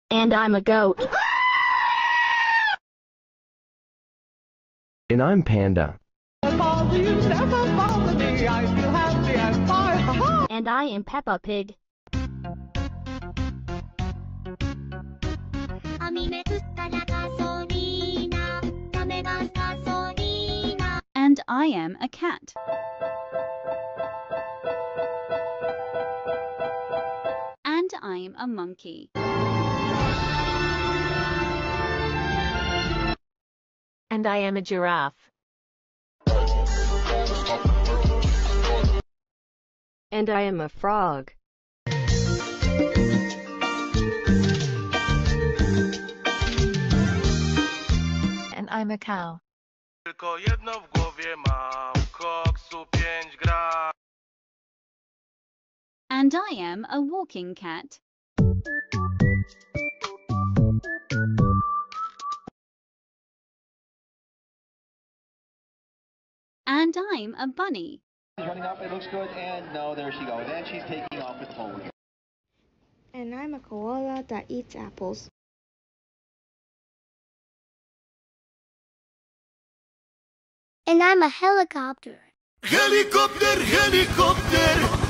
And I'm a goat. And I'm Panda. And I am Peppa Pig. And I am a cat. And I'm a monkey. And I am a giraffe. And I am a frog. And I'm a cow. Tylko jedno w głowie mam, koksu 5 gram. And I am a walking cat. And I'm a bunny. Running up, it looks good, and no, there she goes. And she's taking off with pose. And I'm a koala that eats apples. And I'm a helicopter. Helicopter, helicopter.